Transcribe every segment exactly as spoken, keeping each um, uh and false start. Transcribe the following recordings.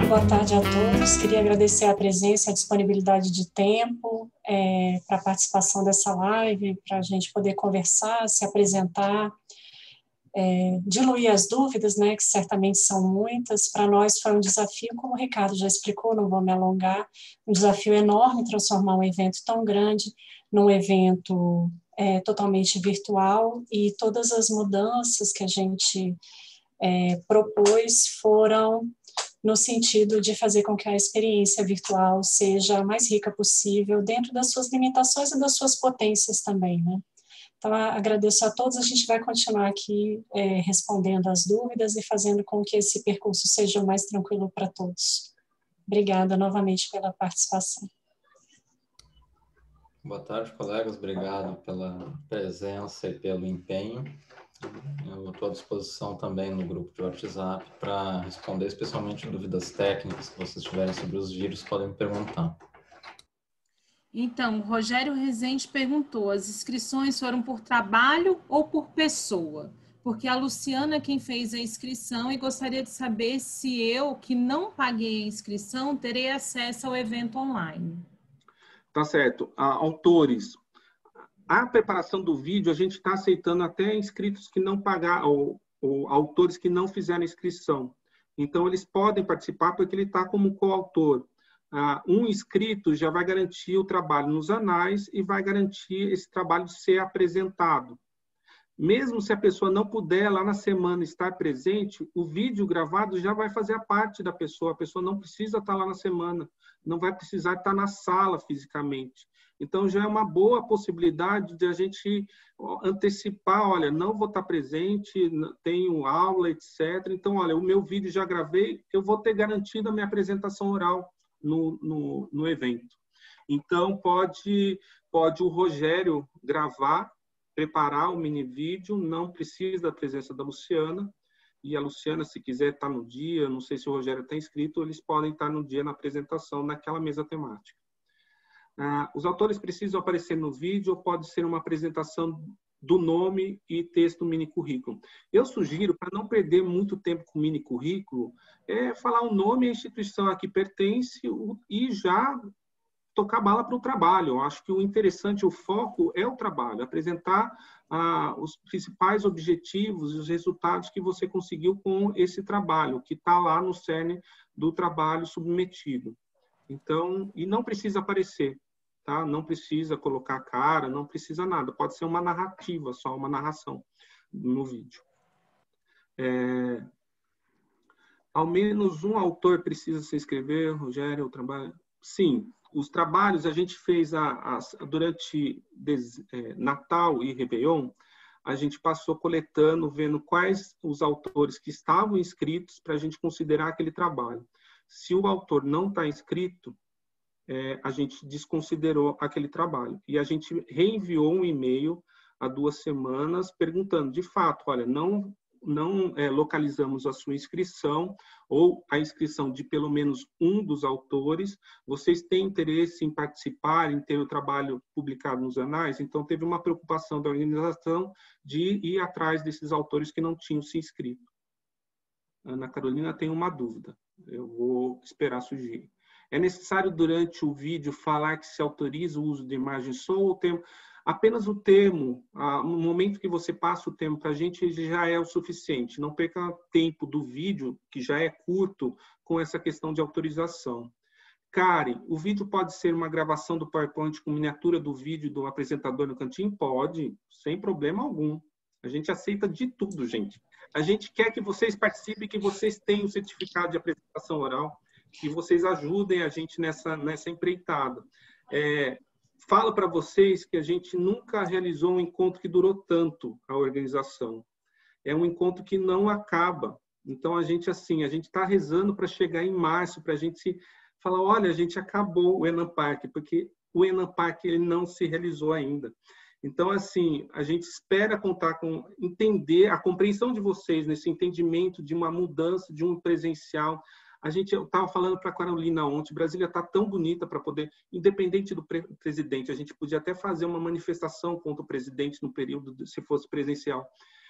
boa tarde a todos. Queria agradecer a presença e a disponibilidade de tempo é, para a participação dessa live, para a gente poder conversar, se apresentar, é, diluir as dúvidas, né, que certamente são muitas. Para nós foi um desafio, como o Ricardo já explicou, não vou me alongar, um desafio enorme transformar um evento tão grande num evento é, totalmente virtual, e todas as mudanças que a gente é, propôs foram no sentido de fazer com que a experiência virtual seja a mais rica possível, dentro das suas limitações e das suas potências também, né? Então, agradeço a todos, a gente vai continuar aqui é, respondendo as dúvidas e fazendo com que esse percurso seja o mais tranquilo para todos. Obrigada novamente pela participação. Boa tarde, colegas. Obrigado pela presença e pelo empenho. Eu estou à disposição também no grupo de WhatsApp para responder especialmente dúvidas técnicas que vocês tiverem sobre os vírus, podem me perguntar. Então, o Rogério Rezende perguntou, as inscrições foram por trabalho ou por pessoa? Porque a Luciana é quem fez a inscrição e gostaria de saber se eu, que não paguei a inscrição, terei acesso ao evento online. Tá certo. Ah, autores. A preparação do vídeo, a gente está aceitando até inscritos que não pagaram, ou, ou autores que não fizeram inscrição. Então, eles podem participar porque ele está como coautor. Ah, um inscrito já vai garantir o trabalho nos anais e vai garantir esse trabalho ser apresentado. Mesmo se a pessoa não puder lá na semana estar presente, o vídeo gravado já vai fazer a parte da pessoa. A pessoa não precisa estar lá na semana, não vai precisar estar na sala fisicamente. Então, já é uma boa possibilidade de a gente antecipar, olha, não vou estar presente, tenho aula, etcétera. Então, olha, o meu vídeo já gravei, eu vou ter garantido a minha apresentação oral no, no, no evento. Então, pode, pode o Rogério gravar, preparar o mini vídeo, não precisa da presença da Luciana. E a Luciana, se quiser estar no dia, não sei se o Rogério está inscrito, eles podem estar no dia na apresentação, naquela mesa temática. Ah, os autores precisam aparecer no vídeo ou pode ser uma apresentação do nome e texto mini currículo. Eu sugiro, para não perder muito tempo com o mini currículo, é falar o nome e a instituição a que pertence e já tocar bala para o trabalho. Eu acho que o interessante, o foco é o trabalho, apresentar ah, os principais objetivos e os resultados que você conseguiu com esse trabalho, que está lá no cerne do trabalho submetido. Então, e não precisa aparecer, tá? Não precisa colocar a cara, não precisa nada. Pode ser uma narrativa, só uma narração no vídeo. É... Ao menos um autor precisa se inscrever, Rogério, o trabalho... Sim, os trabalhos a gente fez a, a, durante des, é, Natal e Réveillon, a gente passou coletando, vendo quais os autores que estavam inscritos para a gente considerar aquele trabalho. Se o autor não está inscrito, é, a gente desconsiderou aquele trabalho. E a gente reenviou um e-mail há duas semanas perguntando, de fato, olha, não, não é, localizamos a sua inscrição ou a inscrição de pelo menos um dos autores. Vocês têm interesse em participar, em ter o trabalho publicado nos anais? Então, teve uma preocupação da organização de ir atrás desses autores que não tinham se inscrito. Ana Carolina tem uma dúvida. Eu vou esperar surgir. É necessário, durante o vídeo, falar que se autoriza o uso de imagem só ou termo? Apenas o termo, no momento que você passa o termo para a gente, já é o suficiente. Não perca tempo do vídeo, que já é curto, com essa questão de autorização. Karen, o vídeo pode ser uma gravação do PowerPoint com miniatura do vídeo do apresentador no cantinho? Pode, sem problema algum. A gente aceita de tudo, gente. A gente quer que vocês participem, que vocês tenham o certificado de apresentação oral, que vocês ajudem a gente nessa, nessa empreitada. É, falo para vocês que a gente nunca realizou um encontro que durou tanto a organização. É um encontro que não acaba. Então, a gente, assim, a gente está rezando para chegar em março, para a gente se falar, olha, a gente acabou o Enam Park, porque o Enam Park ele não se realizou ainda. Então, assim, a gente espera contar com, entender a compreensão de vocês nesse entendimento de uma mudança, de um presencial. A gente, eu estava falando para a Carolina ontem, Brasília está tão bonita para poder, independente do pre presidente, a gente podia até fazer uma manifestação contra o presidente no período, de, se fosse presencial.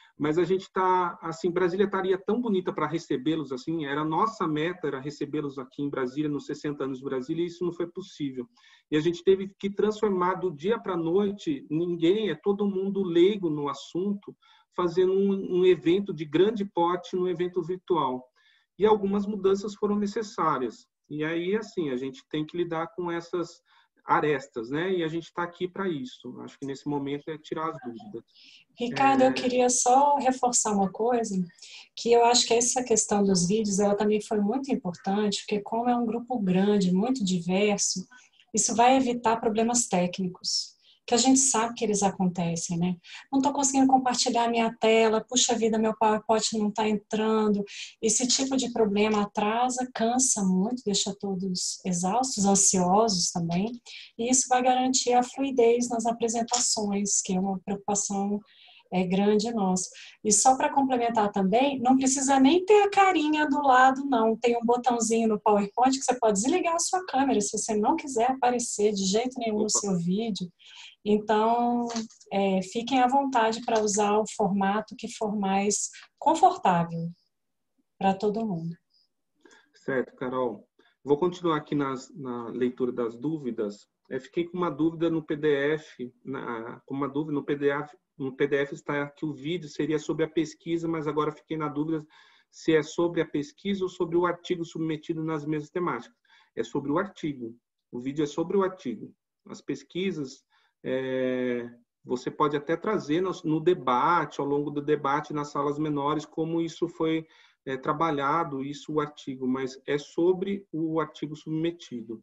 Mas a gente está, assim, Brasília estaria tão bonita para recebê-los, assim, era a nossa meta, era recebê-los aqui em Brasília, nos sessenta anos de Brasília, e isso não foi possível. E a gente teve que transformar do dia para a noite, ninguém, é todo mundo leigo no assunto, fazendo um, um evento de grande porte, um evento virtual. E algumas mudanças foram necessárias. E aí, assim, a gente tem que lidar com essas arestas, né? E a gente está aqui para isso. Acho que nesse momento é tirar as dúvidas. Ricardo, É... eu queria só reforçar uma coisa, que eu acho que essa questão dos vídeos, ela também foi muito importante, porque como é um grupo grande, muito diverso, isso vai evitar problemas técnicos, que a gente sabe que eles acontecem, né? Não estou conseguindo compartilhar minha tela, puxa vida, meu PowerPoint não está entrando. Esse tipo de problema atrasa, cansa muito, deixa todos exaustos, ansiosos também, e isso vai garantir a fluidez nas apresentações, que é uma preocupação é grande nossa. E só para complementar também, não precisa nem ter a carinha do lado, não. Tem um botãozinho no PowerPoint que você pode desligar a sua câmera, se você não quiser aparecer de jeito nenhum Opa. no seu vídeo. Então, é, fiquem à vontade para usar o formato que for mais confortável para todo mundo. Certo, Carol. Vou continuar aqui nas, na leitura das dúvidas. Eu fiquei com uma dúvida no P D F, na, com uma dúvida no P D F, no P D F está que o vídeo seria sobre a pesquisa, mas agora fiquei na dúvida se é sobre a pesquisa ou sobre o artigo submetido nas mesmas temáticas. É sobre o artigo. O vídeo é sobre o artigo. As pesquisas, é, você pode até trazer no, no debate, ao longo do debate, nas salas menores, como isso foi é, trabalhado, isso o artigo, mas é sobre o artigo submetido.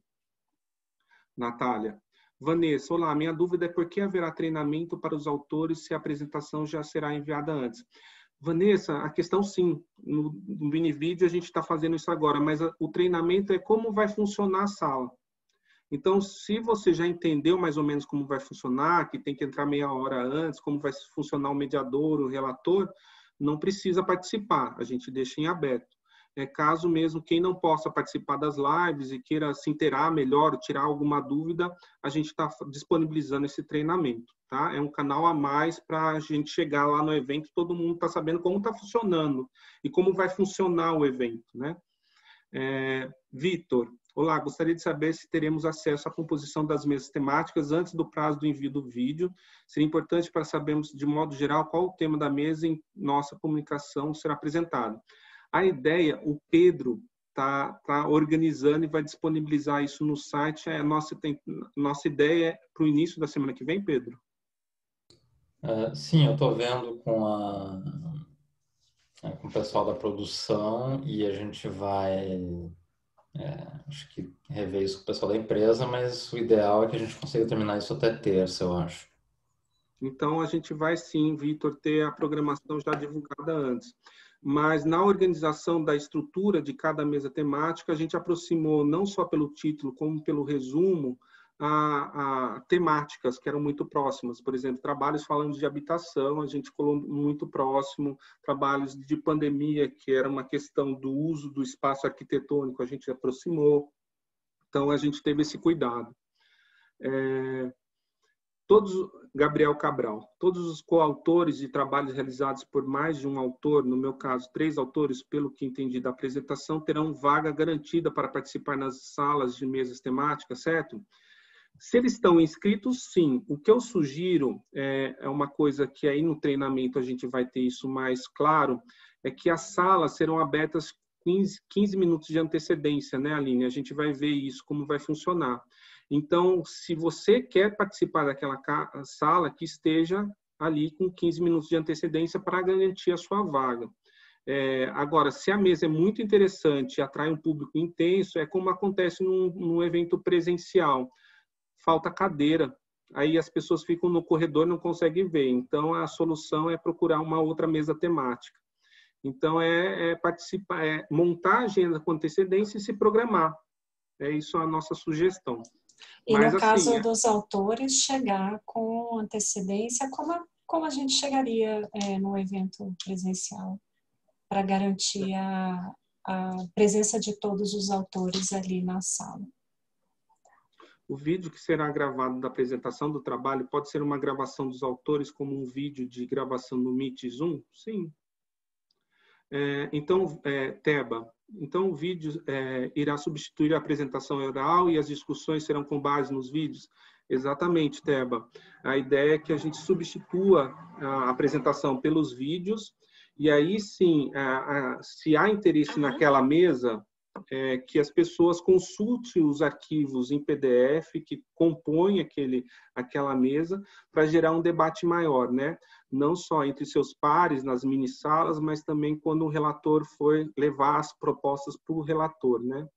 Natália. Vanessa, olá, minha dúvida é por que haverá treinamento para os autores se a apresentação já será enviada antes? Vanessa, a questão sim, no, no mini-vídeo a gente está fazendo isso agora, mas a, o treinamento é como vai funcionar a sala. Então, se você já entendeu mais ou menos como vai funcionar, que tem que entrar meia hora antes, como vai funcionar o mediador, o relator, não precisa participar, a gente deixa em aberto. É, caso mesmo quem não possa participar das lives e queira se inteirar melhor, tirar alguma dúvida, a gente está disponibilizando esse treinamento, tá? É um canal a mais para a gente chegar lá no evento, todo mundo está sabendo como está funcionando e como vai funcionar o evento, né? É, Vitor, olá, gostaria de saber se teremos acesso à composição das mesas temáticas antes do prazo do envio do vídeo. Seria importante para sabermos, de modo geral, qual o tema da mesa em nossa comunicação será apresentado. A ideia, o Pedro está tá organizando e vai disponibilizar isso no site. A nossa, tem, nossa ideia é para o início da semana que vem, Pedro? Uh, sim, eu estou vendo com, a, com o pessoal da produção e a gente vai, é, acho que, rever isso com o pessoal da empresa, mas o ideal é que a gente consiga terminar isso até terça, eu acho. Então, a gente vai sim, Vitor, ter a programação já divulgada antes. Mas na organização da estrutura de cada mesa temática, a gente aproximou, não só pelo título, como pelo resumo, a, a temáticas que eram muito próximas. Por exemplo, trabalhos falando de habitação, a gente colocou muito próximo, trabalhos de pandemia, que era uma questão do uso do espaço arquitetônico, a gente aproximou. Então, a gente teve esse cuidado. É... Todos, Gabriel Cabral, todos os coautores de trabalhos realizados por mais de um autor, no meu caso, três autores, pelo que entendi da apresentação, terão vaga garantida para participar nas salas de mesas temáticas, certo? Se eles estão inscritos, sim. O que eu sugiro é, é uma coisa que aí no treinamento a gente vai ter isso mais claro, é que as salas serão abertas quinze, quinze minutos de antecedência, né, Aline? A gente vai ver isso, como vai funcionar. Então, se você quer participar daquela sala, que esteja ali com quinze minutos de antecedência para garantir a sua vaga. É, agora, se a mesa é muito interessante e atrai um público intenso, é como acontece num, num evento presencial. Falta cadeira, aí as pessoas ficam no corredor e não conseguem ver. Então, a solução é procurar uma outra mesa temática. Então, é, é participar, é montar a agenda com antecedência e se programar. É isso a nossa sugestão. E Mas, no caso assim, dos autores, chegar com antecedência, como a, como a gente chegaria é, no evento presencial, para garantir a, a presença de todos os autores ali na sala. O vídeo que será gravado da apresentação do trabalho pode ser uma gravação dos autores como um vídeo de gravação no Meet e Zoom? Sim. É, então, é, Teba, então o vídeo é, irá substituir a apresentação oral e as discussões serão com base nos vídeos? Exatamente, Teba. A ideia é que a gente substitua a apresentação pelos vídeos e aí sim, a, a, se há interesse uhum. naquela mesa, é, que as pessoas consultem os arquivos em P D F que compõem aquele, aquela mesa para gerar um debate maior, né? Não só entre seus pares nas mini-salas, mas também quando o relator for levar as propostas para o relator, né?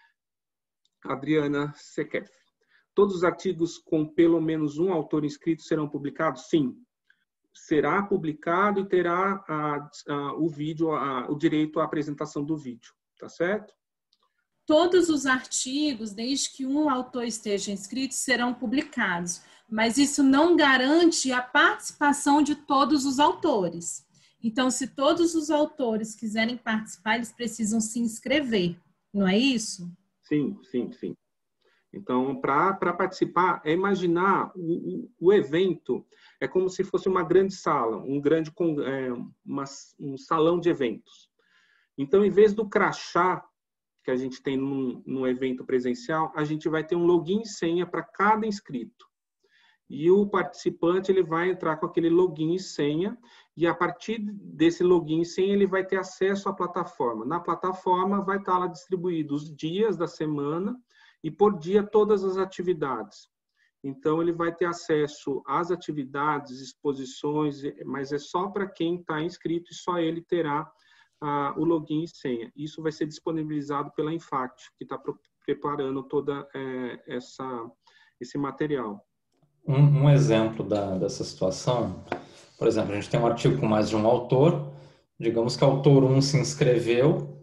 Adriana Sekef. Todos os artigos com pelo menos um autor inscrito serão publicados? Sim. Será publicado e terá a, a, o vídeo, a, o direito à apresentação do vídeo, tá certo? Todos os artigos, desde que um autor esteja inscrito, serão publicados, mas isso não garante a participação de todos os autores. Então, se todos os autores quiserem participar, eles precisam se inscrever, não é isso? Sim, sim, sim. Então, para participar, é imaginar o, o, o evento, é como se fosse uma grande sala, um grande é, uma, um salão de eventos. Então, em vez do crachá que a gente tem num, num evento presencial, a gente vai ter um login e senha para cada inscrito. E o participante ele vai entrar com aquele login e senha, e a partir desse login e senha ele vai ter acesso à plataforma. Na plataforma vai estar lá distribuídos os dias da semana e por dia todas as atividades. Então ele vai ter acesso às atividades, exposições, mas é só para quem está inscrito e só ele terá ah, o login e senha. Isso vai ser disponibilizado pela Infact, que está preparando toda é, essa esse material. Um, um exemplo da, dessa situação, por exemplo, a gente tem um artigo com mais de um autor, digamos que o autor um se inscreveu,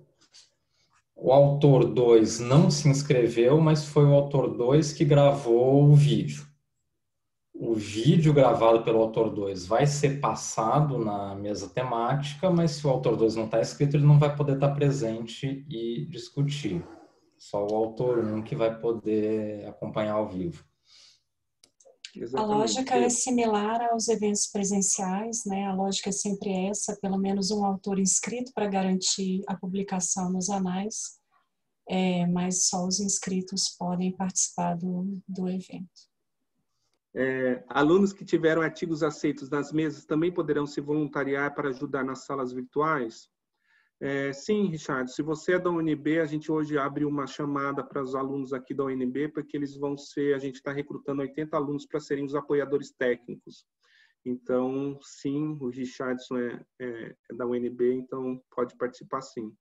o autor dois não se inscreveu, mas foi o autor dois que gravou o vídeo. O vídeo gravado pelo autor dois vai ser passado na mesa temática, mas se o autor dois não está inscrito, ele não vai poder estar presente e discutir. Só o autor um que vai poder acompanhar ao vivo. Exatamente. A lógica é similar aos eventos presenciais, né? A lógica é sempre essa, pelo menos um autor inscrito para garantir a publicação nos anais, é, mas só os inscritos podem participar do, do evento. É, alunos que tiveram artigos aceitos nas mesas também poderão se voluntariar para ajudar nas salas virtuais? É, sim, Richard, se você é da U N B, a gente hoje abre uma chamada para os alunos aqui da U N B, porque eles vão ser, a gente está recrutando oitenta alunos para serem os apoiadores técnicos. Então, sim, o Richardson é, é, é da U N B, então pode participar sim.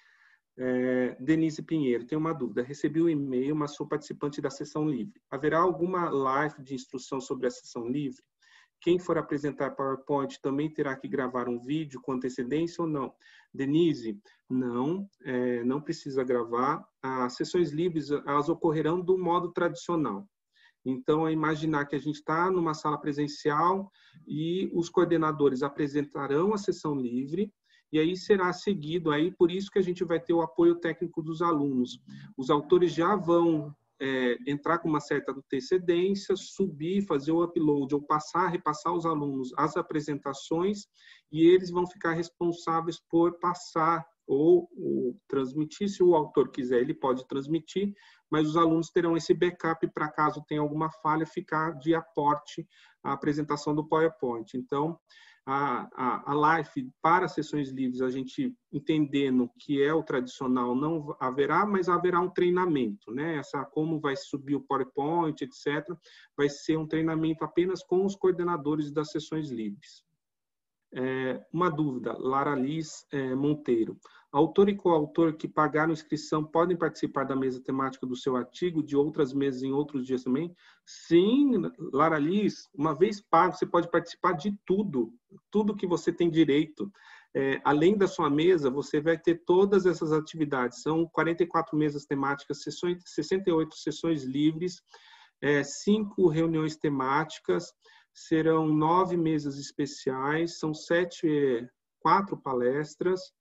É, Denise Pinheiro, tem uma dúvida. Recebi um e-mail, mas sou participante da sessão livre. Haverá alguma live de instrução sobre a sessão livre? Quem for apresentar PowerPoint também terá que gravar um vídeo com antecedência ou não? Denise, não, é, não precisa gravar. As sessões livres, elas ocorrerão do modo tradicional. Então, é imaginar que a gente está numa sala presencial e os coordenadores apresentarão a sessão livre e aí será seguido, aí por isso que a gente vai ter o apoio técnico dos alunos. Os autores já vão É, entrar com uma certa antecedência, subir, fazer o upload, ou passar, repassar aos alunos as apresentações, e eles vão ficar responsáveis por passar ou, ou transmitir. Se o autor quiser, ele pode transmitir, mas os alunos terão esse backup para caso tenha alguma falha, ficar de aporte à apresentação do PowerPoint. Então, A, a, a live para sessões livres, a gente entendendo que é o tradicional, não haverá, mas haverá um treinamento, né? Essa, como vai subir o PowerPoint, etcétera, vai ser um treinamento apenas com os coordenadores das sessões livres. É, uma dúvida, Lara Liz é, Monteiro. Autor e coautor que pagaram inscrição podem participar da mesa temática do seu artigo, de outras mesas em outros dias também? Sim, Lara Liz, uma vez pago, você pode participar de tudo, tudo que você tem direito. É, além da sua mesa, você vai ter todas essas atividades. São quarenta e quatro mesas temáticas, sessões, sessenta e oito sessões livres, é, cinco reuniões temáticas, serão nove mesas especiais, são sete, quatro palestras,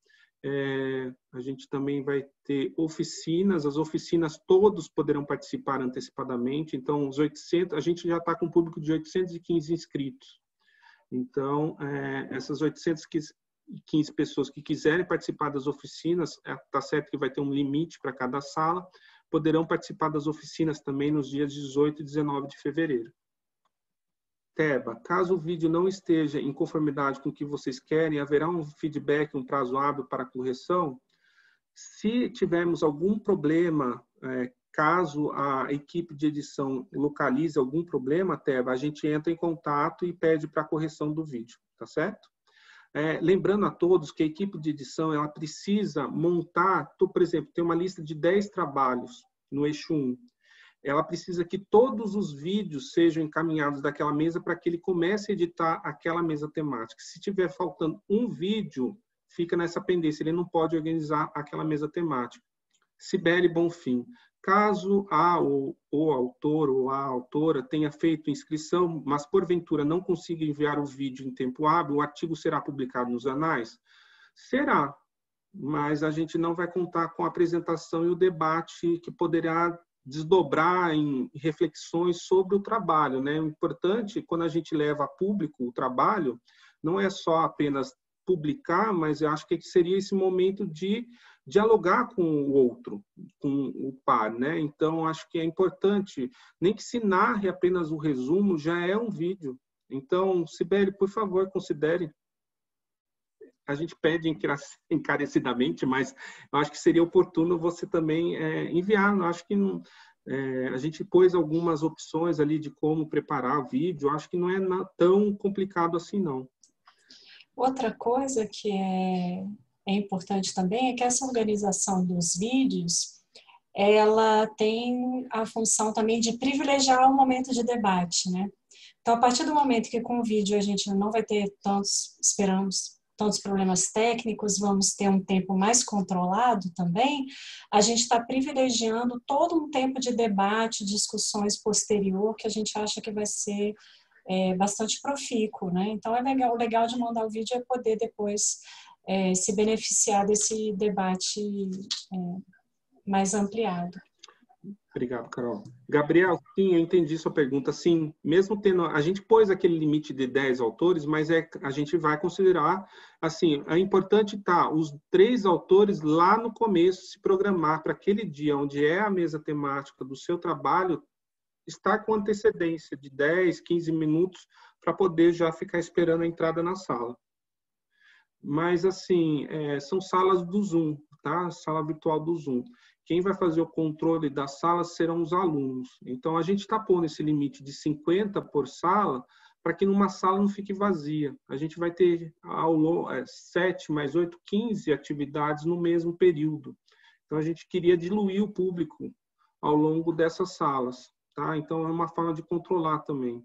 É, a gente também vai ter oficinas, as oficinas todos poderão participar antecipadamente, então os oitocentos, a gente já está com um público de oitocentos e quinze inscritos. Então, é, essas oitocentas e quinze pessoas que quiserem participar das oficinas, está certo que vai ter um limite para cada sala, poderão participar das oficinas também nos dias dezoito e dezenove de fevereiro. Teba, caso o vídeo não esteja em conformidade com o que vocês querem, haverá um feedback, um prazo hábil para correção? Se tivermos algum problema, é, caso a equipe de edição localize algum problema, Teba, a gente entra em contato e pede para a correção do vídeo, tá certo? É, lembrando a todos que a equipe de edição ela precisa montar, por exemplo, tem uma lista de dez trabalhos no eixo um. Ela precisa que todos os vídeos sejam encaminhados daquela mesa para que ele comece a editar aquela mesa temática. Se tiver faltando um vídeo, fica nessa pendência, ele não pode organizar aquela mesa temática. Cibele Bonfim, caso a ou o autor ou a autora tenha feito inscrição, mas porventura não consiga enviar o vídeo em tempo hábil, o artigo será publicado nos anais? Será, mas a gente não vai contar com a apresentação e o debate que poderá desdobrar em reflexões sobre o trabalho, né? O importante, quando a gente leva a público o trabalho, não é só apenas publicar, mas eu acho que seria esse momento de dialogar com o outro, com o par, né? Então, acho que é importante, nem que se narre apenas o resumo, já é um vídeo. Então, Cibele, por favor, considere. A gente pede encarecidamente, mas eu acho que seria oportuno você também é, enviar. Eu acho que não, é, a gente pôs algumas opções ali de como preparar o vídeo. Eu acho que não é na, tão complicado assim, não. Outra coisa que é, é importante também é que essa organização dos vídeos, ela tem a função também de privilegiar o momento de debate, né? Então, a partir do momento que com o vídeo a gente não vai ter tantos, esperamos, tantos problemas técnicos, vamos ter um tempo mais controlado também, a gente está privilegiando todo um tempo de debate, discussões posterior, que a gente acha que vai ser é, bastante profícuo, né? Então, é legal, o legal de mandar o vídeo é poder depois é, se beneficiar desse debate é, mais ampliado. Obrigado, Carol. Gabriel, sim, eu entendi sua pergunta. Sim, mesmo tendo... A gente pôs aquele limite de dez autores, mas é, a gente vai considerar... Assim, é importante estar os três autores lá no começo, se programar para aquele dia onde é a mesa temática do seu trabalho, estar com antecedência de dez, quinze minutos para poder já ficar esperando a entrada na sala. Mas, assim, é, são salas do Zoom, tá? Sala virtual do Zoom. Quem vai fazer o controle da sala serão os alunos. Então, a gente está pondo esse limite de cinquenta por sala para que numa sala não fique vazia. A gente vai ter ao, é, sete mais oito, quinze atividades no mesmo período. Então, a gente queria diluir o público ao longo dessas salas. Tá? Então, é uma forma de controlar também.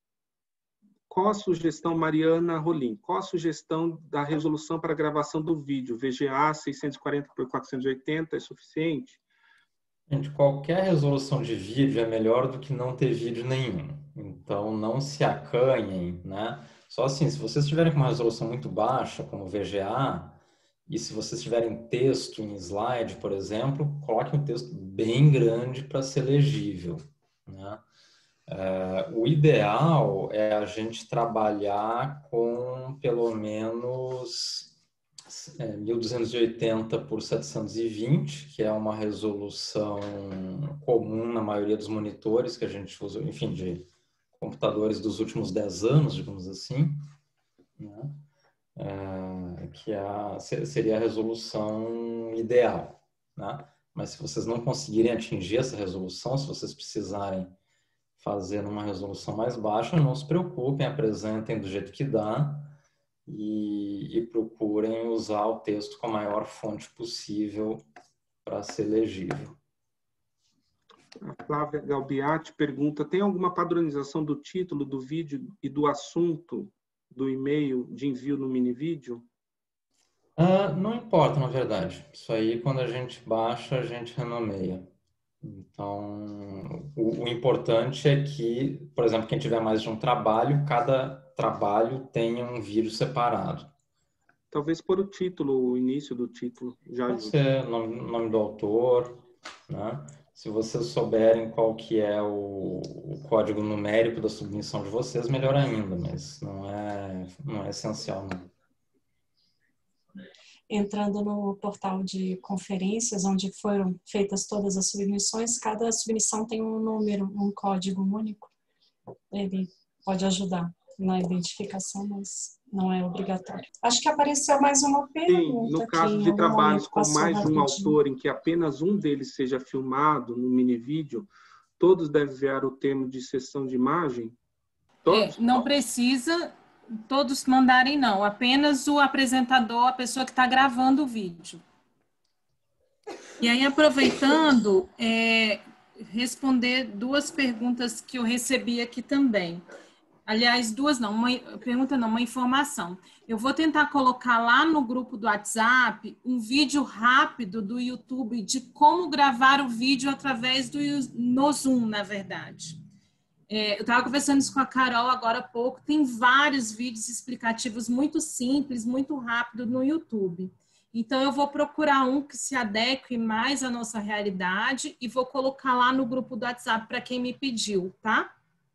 Qual a sugestão, Mariana Rolim? Qual a sugestão da resolução para a gravação do vídeo? V G A seiscentos e quarenta por quatrocentos e oitenta é suficiente? Gente, qualquer resolução de vídeo é melhor do que não ter vídeo nenhum. Então, não se acanhem, né? Só assim, se vocês tiverem com uma resolução muito baixa, como V G A, e se vocês tiverem texto em slide, por exemplo, coloquem um texto bem grande para ser legível, né? Uh, o ideal é a gente trabalhar com pelo menos é, mil duzentos e oitenta por setecentos e vinte, que é uma resolução comum na maioria dos monitores que a gente usa, enfim, de computadores dos últimos dez anos, digamos assim, né? Uh, que a, seria a resolução ideal, né? Mas se vocês não conseguirem atingir essa resolução, se vocês precisarem fazer uma resolução mais baixa, não se preocupem, apresentem do jeito que dá e, e procurem usar o texto com a maior fonte possível para ser legível. A Flávia Galbiati pergunta, tem alguma padronização do título do vídeo e do assunto do e-mail de envio no mini vídeo? Ah, não importa, na verdade. Isso aí, quando a gente baixa, a gente renomeia. Então, o, o importante é que, por exemplo, quem tiver mais de um trabalho, cada trabalho tenha um vídeo separado. Talvez por o título, o início do título. Já Pode ser nome, nome do autor, né? Se vocês souberem qual que é o, o código numérico da submissão de vocês, melhor ainda, mas não é, não é essencial, não. Entrando no portal de conferências, onde foram feitas todas as submissões, cada submissão tem um número, um código único. Ele pode ajudar na identificação, mas não é obrigatório. Acho que apareceu mais uma pergunta. Sim, no caso aqui, de trabalhos com mais de um rapidinho. autor, em que apenas um deles seja filmado no mini vídeo, todos devem enviar o termo de sessão de imagem? Todos? É, não precisa todos mandarem, não. Apenas o apresentador, a pessoa que está gravando o vídeo. E aí, aproveitando, é, responder duas perguntas que eu recebi aqui também. Aliás, duas não, uma pergunta não, uma informação. Eu vou tentar colocar lá no grupo do WhatsApp um vídeo rápido do YouTube de como gravar o vídeo através do no Zoom, na verdade. É, eu estava conversando isso com a Carol agora há pouco, tem vários vídeos explicativos muito simples, muito rápido no YouTube. Então, eu vou procurar um que se adeque mais à nossa realidade e vou colocar lá no grupo do WhatsApp para quem me pediu, tá?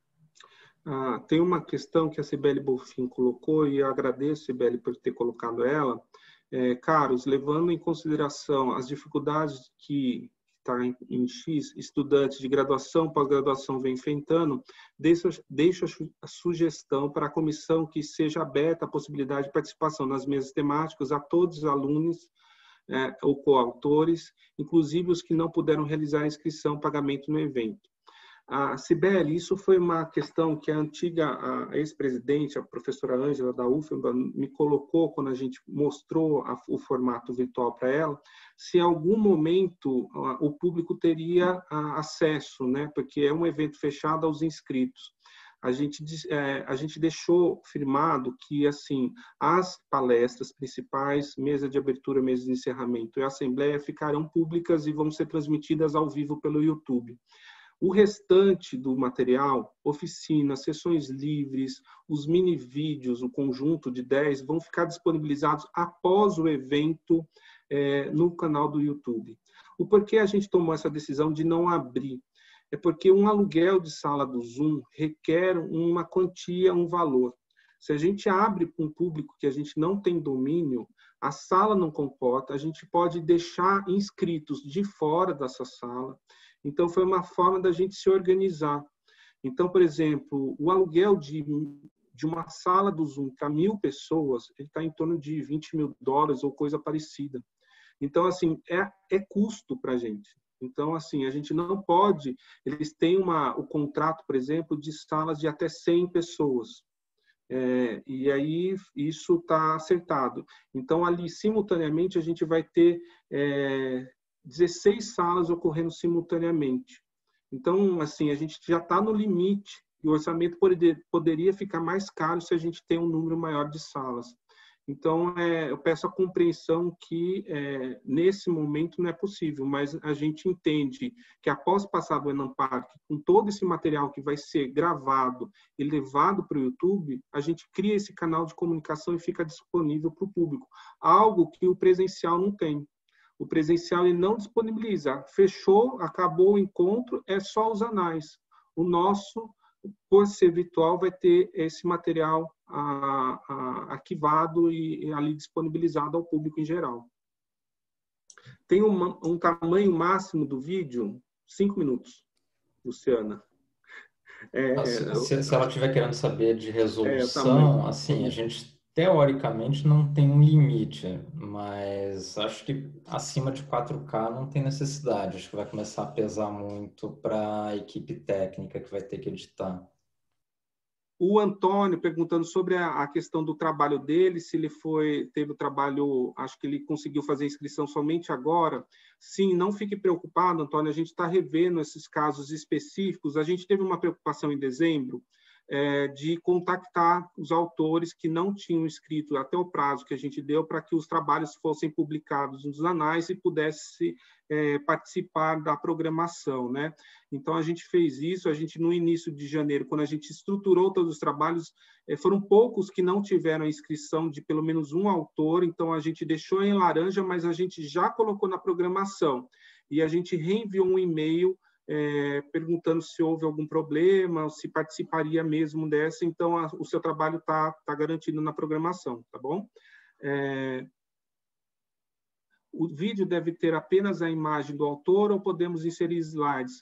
Ah, tem uma questão que a Cibele Bonfim colocou, e eu agradeço, Cibele, por ter colocado ela. É, caros, levando em consideração as dificuldades que está em, em X, estudantes de graduação, pós-graduação vem enfrentando, deixo, deixo a sugestão para a comissão que seja aberta a possibilidade de participação nas mesas temáticas a todos os alunos é, ou coautores, inclusive os que não puderam realizar a inscrição, pagamento no evento. A Cibele, isso foi uma questão que a antiga ex-presidente, a professora Ângela da U F M A, me colocou quando a gente mostrou a, o formato virtual para ela, se em algum momento a, o público teria a, acesso, né? Porque é um evento fechado aos inscritos. A gente, é, a gente deixou firmado que assim, as palestras principais, mesa de abertura, mesa de encerramento e assembleia ficarão públicas e vão ser transmitidas ao vivo pelo YouTube. O restante do material, oficinas, sessões livres, os mini vídeos, o conjunto de dez, vão ficar disponibilizados após o evento é, no canal do YouTube. O porquê a gente tomou essa decisão de não abrir? É porque um aluguel de sala do Zoom requer uma quantia, um valor. Se a gente abre para um público que a gente não tem domínio, a sala não comporta, a gente pode deixar inscritos de fora dessa sala. Então, foi uma forma da gente se organizar. Então, por exemplo, o aluguel de, de uma sala do Zoom para mil pessoas, ele está em torno de vinte mil dólares ou coisa parecida. Então, assim, é, é custo para a gente. Então, assim, a gente não pode... Eles têm uma, o contrato, por exemplo, de salas de até cem pessoas. É, e aí, isso está acertado. Então, ali, simultaneamente, a gente vai ter... É, dezesseis salas ocorrendo simultaneamente. Então, assim, a gente já está no limite e o orçamento poder, poderia ficar mais caro se a gente tem um número maior de salas. Então, é, eu peço a compreensão que é, nesse momento não é possível, mas a gente entende que após passar do Enampark, com todo esse material que vai ser gravado e levado para o YouTube, a gente cria esse canal de comunicação e fica disponível para o público, algo que o presencial não tem. O presencial ele não disponibiliza. Fechou, acabou o encontro, é só os anais. O nosso, por ser virtual, vai ter esse material a, a, arquivado e, e ali disponibilizado ao público em geral. Tem uma, um tamanho máximo do vídeo, cinco minutos, Luciana. É, se, se, se ela estiver querendo saber de resolução, é, assim, a gente... Teoricamente não tem um limite, mas acho que acima de quatro K não tem necessidade. Acho que vai começar a pesar muito para a equipe técnica que vai ter que editar. O Antônio perguntando sobre a, a questão do trabalho dele, se ele foi, teve o trabalho, acho que ele conseguiu fazer a inscrição somente agora. Sim, não fique preocupado, Antônio, a gente está revendo esses casos específicos. A gente teve uma preocupação em dezembro, é, de contactar os autores que não tinham escrito até o prazo que a gente deu para que os trabalhos fossem publicados nos anais e pudesse é, participar da programação, né? Então, a gente fez isso, a gente, no início de janeiro, quando a gente estruturou todos os trabalhos, é, foram poucos que não tiveram a inscrição de pelo menos um autor, então a gente deixou em laranja, mas a gente já colocou na programação. E a gente reenviou um e-mail É, perguntando se houve algum problema, se participaria mesmo dessa, então a, o seu trabalho está tá garantido na programação, tá bom? É, o vídeo deve ter apenas a imagem do autor ou podemos inserir slides?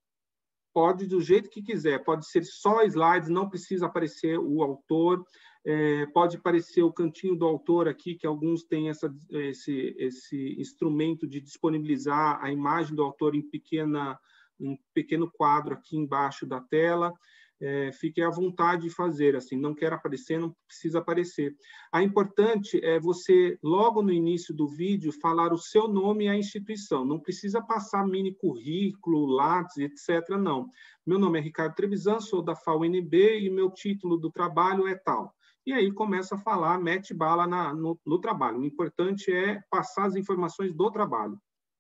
Pode do jeito que quiser, pode ser só slides, não precisa aparecer o autor, é, pode aparecer o cantinho do autor aqui, que alguns têm essa, esse, esse instrumento de disponibilizar a imagem do autor em pequena um pequeno quadro aqui embaixo da tela, é, fique à vontade de fazer, assim, não quer aparecer, não precisa aparecer. A importante é você, logo no início do vídeo, falar o seu nome e a instituição, não precisa passar mini currículo, Lattes, etcétera, não. Meu nome é Ricardo Trevisan, sou da F A U N B e meu título do trabalho é tal. E aí começa a falar, mete bala na, no, no trabalho. O importante é passar as informações do trabalho.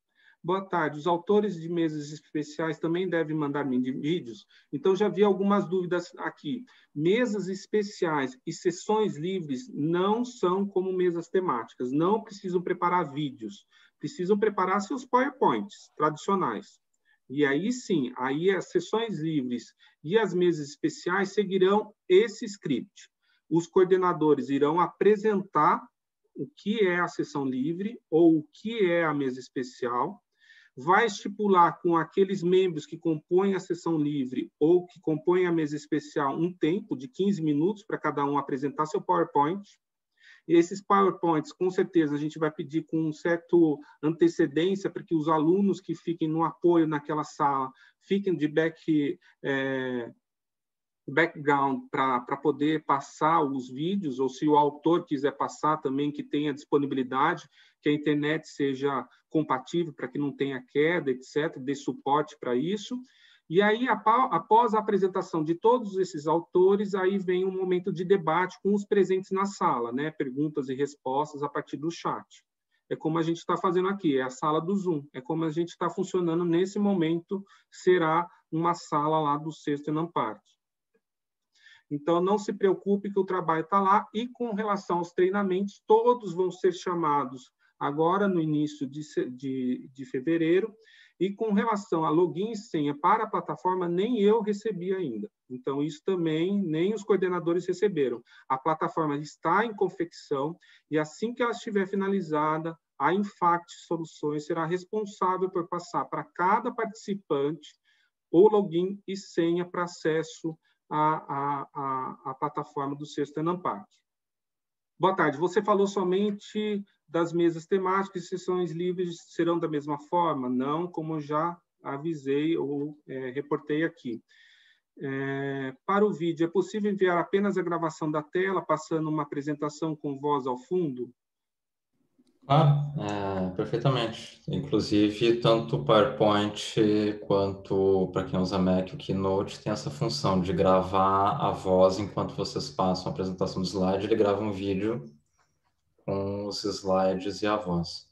Boa tarde. Os autores de mesas especiais também devem mandar vídeos? Então, já vi algumas dúvidas aqui. Mesas especiais e sessões livres não são como mesas temáticas. Não precisam preparar vídeos. Precisam preparar seus PowerPoints tradicionais. E aí, sim, aí as sessões livres e as mesas especiais seguirão esse script. Os coordenadores irão apresentar o que é a sessão livre ou o que é a mesa especial, vai estipular com aqueles membros que compõem a sessão livre ou que compõem a mesa especial um tempo de quinze minutos para cada um apresentar seu PowerPoint. E esses PowerPoints, com certeza, a gente vai pedir com um certo antecedência para que os alunos que fiquem no apoio naquela sala fiquem de back, é, background para poder passar os vídeos, ou se o autor quiser passar também, que tenha disponibilidade, que a internet seja compatível para que não tenha queda, etcétera, dê suporte para isso. E aí, após a apresentação de todos esses autores, aí vem um momento de debate com os presentes na sala, né? Perguntas e respostas a partir do chat. É como a gente está fazendo aqui, é a sala do Zoom, é como a gente está funcionando nesse momento, será uma sala lá do sexto Enampart. Então, não se preocupe que o trabalho está lá, e com relação aos treinamentos, todos vão ser chamados agora no início de, de, de fevereiro, e com relação a login e senha para a plataforma, nem eu recebi ainda. Então, isso também, nem os coordenadores receberam. A plataforma está em confecção, e assim que ela estiver finalizada, a Infact Soluções será responsável por passar para cada participante o login e senha para acesso à, à, à, à plataforma do sexto Enampart. Boa tarde. Você falou somente das mesas temáticas e sessões livres serão da mesma forma? Não, como já avisei ou é, reportei aqui. É, para o vídeo, é possível enviar apenas a gravação da tela, passando uma apresentação com voz ao fundo? Claro, é, perfeitamente. Inclusive, tanto o PowerPoint quanto, para quem usa Mac, o Keynote tem essa função de gravar a voz enquanto vocês passam a apresentação do slide, ele grava um vídeo com os slides e a voz.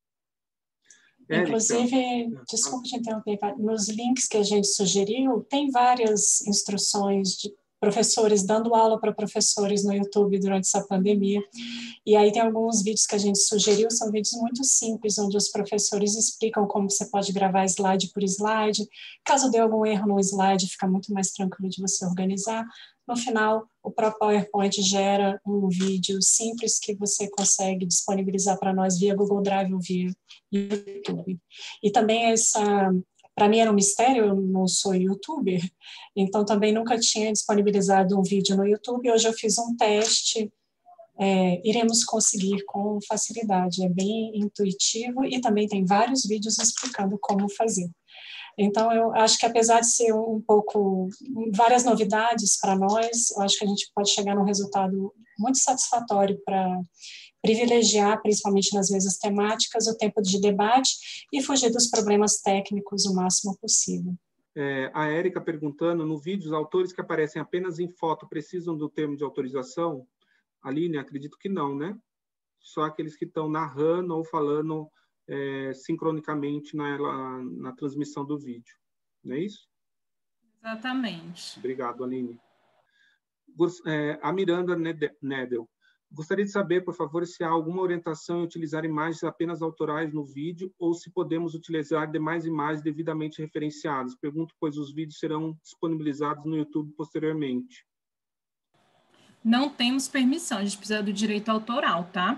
Inclusive, desculpa te interromper, nos links que a gente sugeriu, tem várias instruções de professores dando aula para professores no YouTube durante essa pandemia. E aí tem alguns vídeos que a gente sugeriu, são vídeos muito simples, onde os professores explicam como você pode gravar slide por slide. Caso dê algum erro no slide, fica muito mais tranquilo de você organizar. No final, o próprio PowerPoint gera um vídeo simples que você consegue disponibilizar para nós via Google Drive ou via YouTube. E também essa... Para mim era um mistério, eu não sou youtuber, então também nunca tinha disponibilizado um vídeo no YouTube. Hoje eu fiz um teste, é, iremos conseguir com facilidade, é bem intuitivo e também tem vários vídeos explicando como fazer. Então eu acho que apesar de ser um pouco, várias novidades para nós, eu acho que a gente pode chegar num resultado muito satisfatório para privilegiar, principalmente nas mesas temáticas, o tempo de debate e fugir dos problemas técnicos o máximo possível. É, a Érica perguntando, no vídeo, os autores que aparecem apenas em foto precisam do termo de autorização? Aline, acredito que não, né? Só aqueles que estão narrando ou falando é, sincronicamente na, na transmissão do vídeo. Não é isso? Exatamente. Obrigado, Aline. É, a Miranda Nedel. Gostaria de saber, por favor, se há alguma orientação em utilizar imagens apenas autorais no vídeo ou se podemos utilizar demais imagens devidamente referenciadas. Pergunto, pois os vídeos serão disponibilizados no YouTube posteriormente. Não temos permissão, a gente precisa do direito autoral, tá?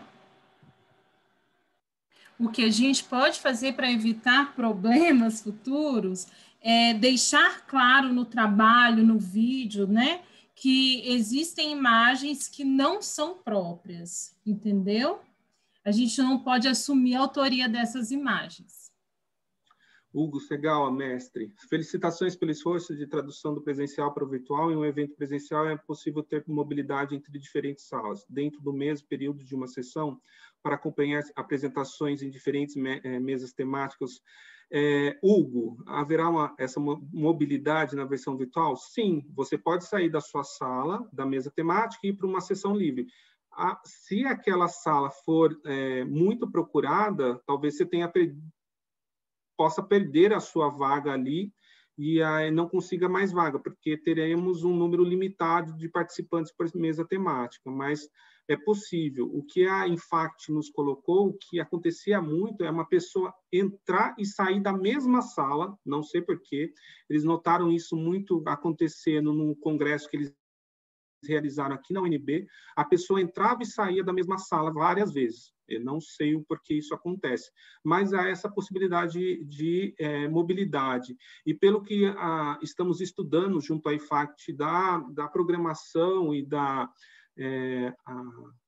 O que a gente pode fazer para evitar problemas futuros é deixar claro no trabalho, no vídeo, né? Que existem imagens que não são próprias, entendeu? A gente não pode assumir a autoria dessas imagens. Hugo Segal, mestre. Felicitações pelo esforço de tradução do presencial para o virtual. Em um evento presencial é possível ter mobilidade entre diferentes salas, dentro do mesmo período de uma sessão, para acompanhar apresentações em diferentes me mesas temáticas. É, Hugo, haverá uma, essa mobilidade na versão virtual? Sim, você pode sair da sua sala, da mesa temática, e ir para uma sessão livre. Ah, se aquela sala for é, muito procurada, talvez você tenha perdido, possa perder a sua vaga ali e aí não consiga mais vaga, porque teremos um número limitado de participantes por mesa temática, mas é possível. O que a Infact nos colocou, o que acontecia muito, é uma pessoa entrar e sair da mesma sala, não sei porquê, eles notaram isso muito acontecendo no congresso que eles realizaram aqui na U N B, a pessoa entrava e saía da mesma sala várias vezes. Eu não sei o porquê isso acontece, mas há essa possibilidade de, de é, mobilidade. E pelo que a, estamos estudando junto à Infact da, da programação e da, é, a,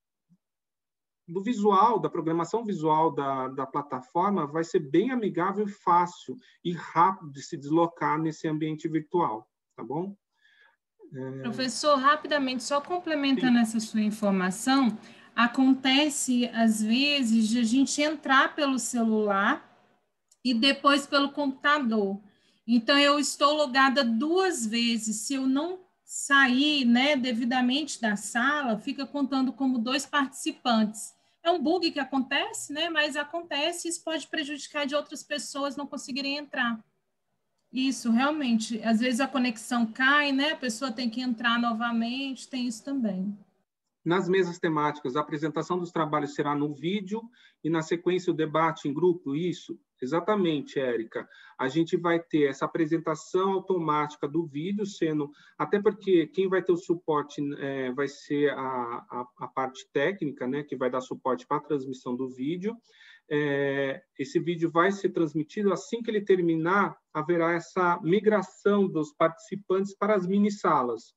do visual, da programação visual da, da plataforma, vai ser bem amigável, fácil e rápido de se deslocar nesse ambiente virtual, tá bom? É... Professor, rapidamente, só complementando Sim. essa sua informação, acontece, às vezes, de a gente entrar pelo celular e depois pelo computador. Então, eu estou logada duas vezes. Se eu não sair, né, devidamente da sala, fica contando como dois participantes. É um bug que acontece, né, mas acontece e isso pode prejudicar de outras pessoas não conseguirem entrar. Isso, realmente. Às vezes a conexão cai, né, a pessoa tem que entrar novamente, tem isso também. Nas mesas temáticas, a apresentação dos trabalhos será no vídeo e, na sequência, o debate em grupo? Isso, exatamente, Érica. A gente vai ter essa apresentação automática do vídeo, sendo... Até porque quem vai ter o suporte é, vai ser a, a, a parte técnica, né, que vai dar suporte para a transmissão do vídeo. É, esse vídeo vai ser transmitido. Assim que ele terminar, haverá essa migração dos participantes para as mini-salas.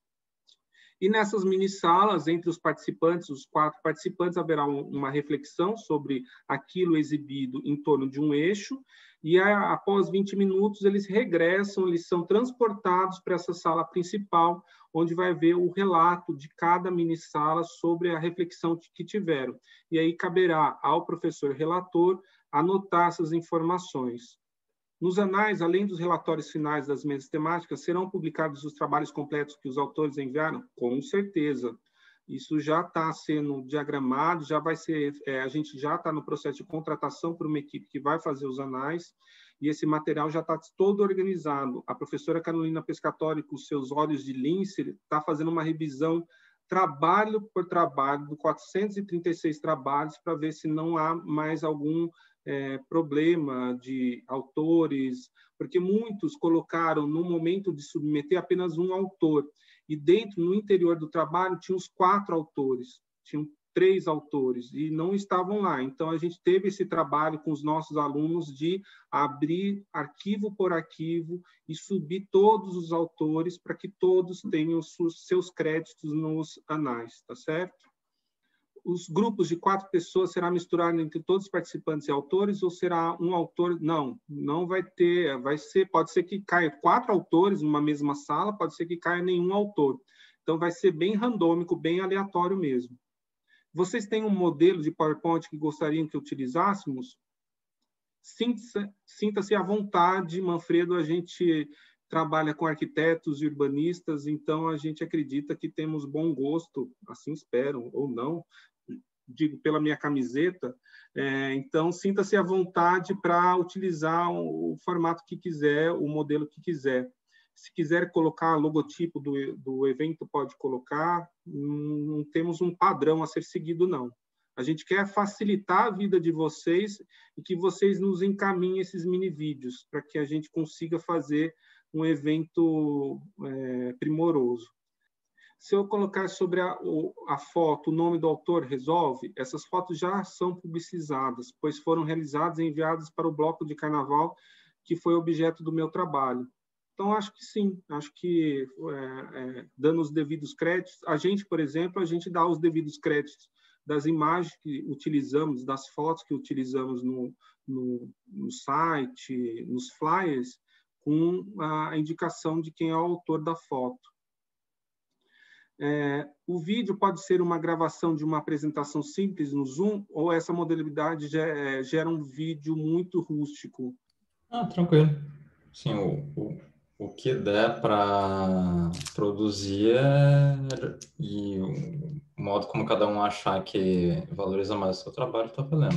E nessas mini-salas, entre os participantes, os quatro participantes, haverá uma reflexão sobre aquilo exibido em torno de um eixo, e após vinte minutos eles regressam, eles são transportados para essa sala principal, onde vai ver o relato de cada mini-sala sobre a reflexão que tiveram. E aí caberá ao professor relator anotar essas informações. Nos anais, além dos relatórios finais das mesas temáticas, serão publicados os trabalhos completos que os autores enviaram? Com certeza. Isso já está sendo diagramado, já vai ser, é, a gente já está no processo de contratação por uma equipe que vai fazer os anais, e esse material já está todo organizado. A professora Carolina Pescatori, com seus olhos de lince, está fazendo uma revisão trabalho por trabalho, do quatrocentos e trinta e seis trabalhos, para ver se não há mais algum É, problema de autores, porque muitos colocaram no momento de submeter apenas um autor, e dentro, no interior do trabalho, tinha os quatro autores, tinham três autores, e não estavam lá. Então, a gente teve esse trabalho com os nossos alunos de abrir arquivo por arquivo e subir todos os autores para que todos tenham os seus créditos nos anais, tá certo? Os grupos de quatro pessoas será misturado entre todos os participantes e autores, ou será um autor? Não, não vai ter, vai ser, pode ser que caia quatro autores numa mesma sala, pode ser que caia nenhum autor. Então, vai ser bem randômico, bem aleatório mesmo. Vocês têm um modelo de PowerPoint que gostariam que utilizássemos? Sinta-se à vontade, Manfredo, a gente trabalha com arquitetos e urbanistas, então a gente acredita que temos bom gosto, assim espero, ou não, digo pela minha camiseta, é, então sinta-se à vontade para utilizar o formato que quiser, o modelo que quiser. Se quiser colocar logotipo do, do evento, pode colocar, não temos um padrão a ser seguido, não. A gente quer facilitar a vida de vocês e que vocês nos encaminhem esses mini vídeos para que a gente consiga fazer um evento é, primoroso. Se eu colocar sobre a, a foto o nome do autor, resolve? Essas fotos já são publicizadas, pois foram realizadas e enviadas para o bloco de carnaval, que foi objeto do meu trabalho. Então, acho que sim, acho que é, é, dando os devidos créditos, a gente, por exemplo, a gente dá os devidos créditos das imagens que utilizamos, das fotos que utilizamos no, no, no site, nos flyers, com a indicação de quem é o autor da foto. É, o vídeo pode ser uma gravação de uma apresentação simples no Zoom, ou essa modalidade gera, gera um vídeo muito rústico? Ah, tranquilo. Sim, o, o, o que der para produzir é, e o modo como cada um achar que valoriza mais o seu trabalho está valendo.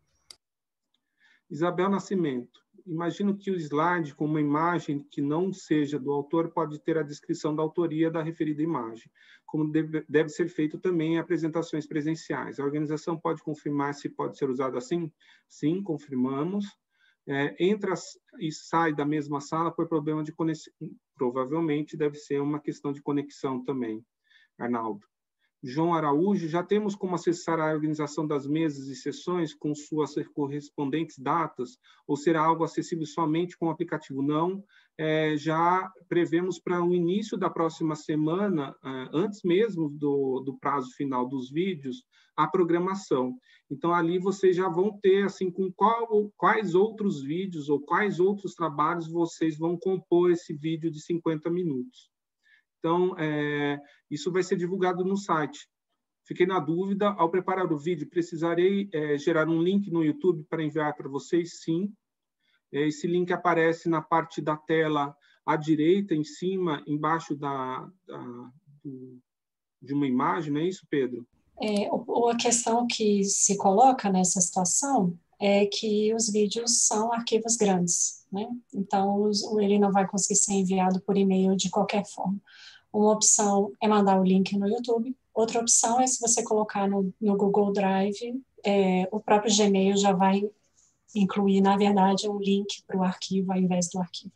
Isabel Nascimento. Imagino que o slide com uma imagem que não seja do autor pode ter a descrição da autoria da referida imagem, como deve, deve ser feito também em apresentações presenciais. A organização pode confirmar se pode ser usado assim? Sim, confirmamos. É, entra e sai da mesma sala por problema de conexão. Provavelmente deve ser uma questão de conexão também, Arnaldo. João Araújo, já temos como acessar a organização das mesas e sessões com suas correspondentes datas, ou será algo acessível somente com o aplicativo? Não, é, já prevemos para o início da próxima semana, antes mesmo do, do prazo final dos vídeos, a programação. Então, ali vocês já vão ter, assim, com qual, quais outros vídeos ou quais outros trabalhos vocês vão compor esse vídeo de cinquenta minutos. Então, é, isso vai ser divulgado no site. Fiquei na dúvida, ao preparar o vídeo, precisarei é, gerar um link no YouTube para enviar para vocês? Sim. Esse link aparece na parte da tela à direita, em cima, embaixo da, da, do, de uma imagem, não é isso, Pedro? É, a questão que se coloca nessa situação é que os vídeos são arquivos grandes, né? Então, ele não vai conseguir ser enviado por e-mail de qualquer forma. Uma opção é mandar o link no YouTube, outra opção é se você colocar no, no Google Drive, é, o próprio Gmail já vai incluir, na verdade, um link para o arquivo ao invés do arquivo.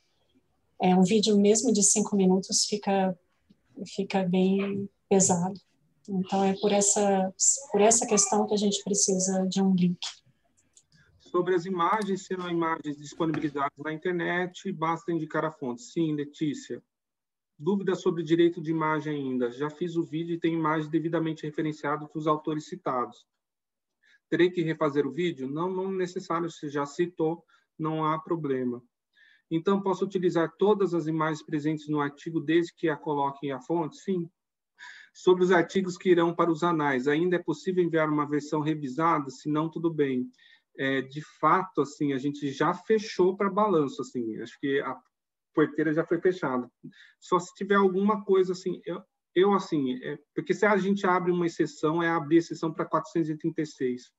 É, um vídeo mesmo de cinco minutos fica, fica bem pesado. Então, é por essa, por essa questão que a gente precisa de um link. Sobre as imagens, serão imagens disponibilizadas na internet, basta indicar a fonte. Sim, Letícia. Dúvida sobre direito de imagem ainda. Já fiz o vídeo e tem imagem devidamente referenciada com os autores citados. Terei que refazer o vídeo? Não, não necessário, se já citou, não há problema. Então, posso utilizar todas as imagens presentes no artigo desde que a coloquem a fonte? Sim. Sobre os artigos que irão para os anais, ainda é possível enviar uma versão revisada? Se não, tudo bem. É, de fato, assim, a gente já fechou para balanço, assim, acho que a porteira já foi fechada. Só se tiver alguma coisa, assim, eu, eu assim, é, porque se a gente abre uma exceção, é abrir exceção para quatrocentos e trinta e seis.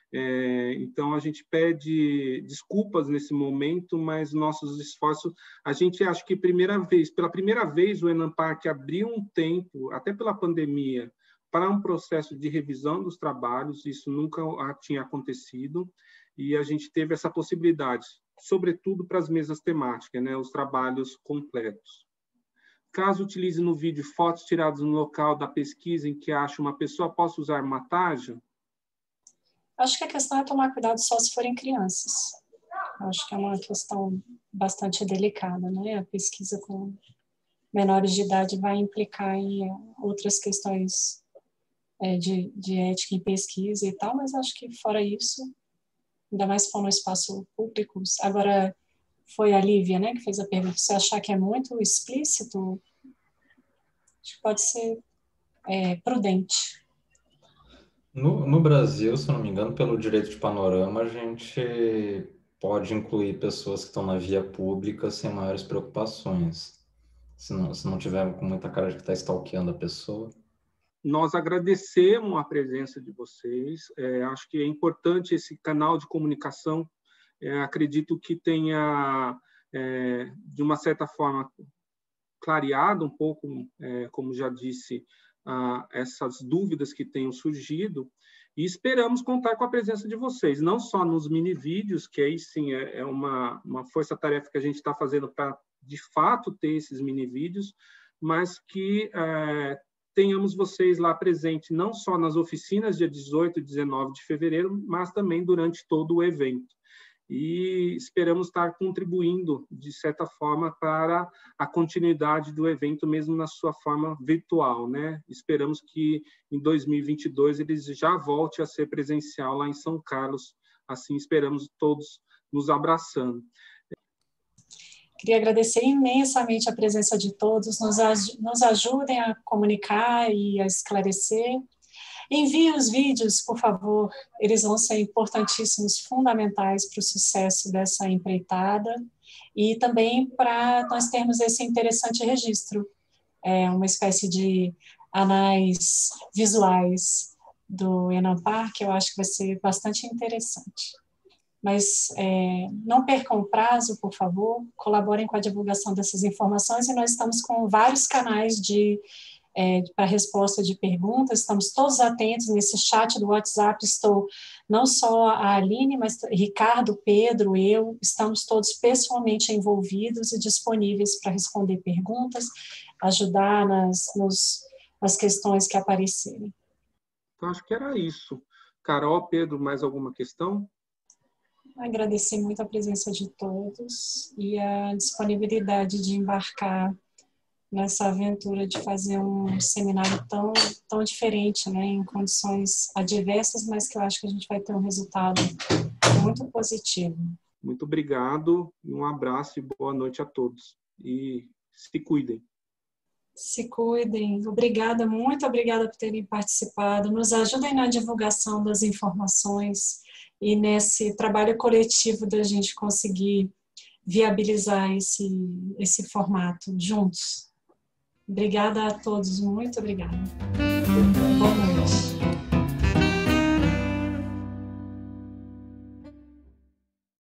É, então, a gente pede desculpas nesse momento, mas nossos esforços, a gente acha que primeira vez, pela primeira vez o Enamparc abriu um tempo, até pela pandemia, para um processo de revisão dos trabalhos, isso nunca tinha acontecido, e a gente teve essa possibilidade, sobretudo para as mesas temáticas, né, os trabalhos completos. Caso utilize no vídeo fotos tiradas no local da pesquisa em que acha uma pessoa, posso usar uma tarja? Acho que a questão é tomar cuidado só se forem crianças. Acho que é uma questão bastante delicada, né? A pesquisa com menores de idade vai implicar em outras questões é, de, de ética em pesquisa e tal, mas acho que fora isso, ainda mais se for no espaço público. Agora, foi a Lívia, né, que fez a pergunta. Se achar que é muito explícito, acho que pode ser é, prudente. No, no Brasil, se não me engano, pelo direito de panorama, a gente pode incluir pessoas que estão na via pública sem maiores preocupações, se não, se não tiver com muita cara de que está stalkeando a pessoa. Nós agradecemos a presença de vocês. É, acho que é importante esse canal de comunicação. É, acredito que tenha, é, de uma certa forma, clareado um pouco, é, como já disse, ah, essas dúvidas que tenham surgido. E esperamos contar com a presença de vocês, não só nos mini-vídeos, que aí sim é, é uma, uma força-tarefa que a gente está fazendo para, de fato, ter esses mini-vídeos, mas que é, tenhamos vocês lá presentes, não só nas oficinas, dia dezoito e dezenove de fevereiro, mas também durante todo o evento. E esperamos estar contribuindo, de certa forma, para a continuidade do evento, mesmo na sua forma virtual, né? Esperamos que em dois mil e vinte e dois ele já volte a ser presencial lá em São Carlos. Assim, esperamos todos nos abraçando. Queria agradecer imensamente a presença de todos, nos, nos ajudem a comunicar e a esclarecer. Envie os vídeos, por favor, eles vão ser importantíssimos, fundamentais para o sucesso dessa empreitada e também para nós termos esse interessante registro, é, uma espécie de anais visuais do ENAMPAR, que eu acho que vai ser bastante interessante. Mas é, não percam o prazo, por favor, colaborem com a divulgação dessas informações e nós estamos com vários canais de É, para resposta de perguntas, estamos todos atentos nesse chat do WhatsApp, estou não só a Aline, mas Ricardo, Pedro, eu, estamos todos pessoalmente envolvidos e disponíveis para responder perguntas, ajudar nas, nos, nas questões que aparecerem. Então, acho que era isso. Carol, Pedro, mais alguma questão? Agradecer muito a presença de todos e a disponibilidade de embarcar nessa aventura de fazer um seminário tão, tão diferente, né, em condições adversas, mas que eu acho que a gente vai ter um resultado muito positivo. Muito obrigado, um abraço e boa noite a todos. E se cuidem. Se cuidem. Obrigada, muito obrigada por terem participado. Nos ajudem na divulgação das informações e nesse trabalho coletivo da gente conseguir viabilizar esse, esse formato juntos. Obrigada a todos, muito obrigada.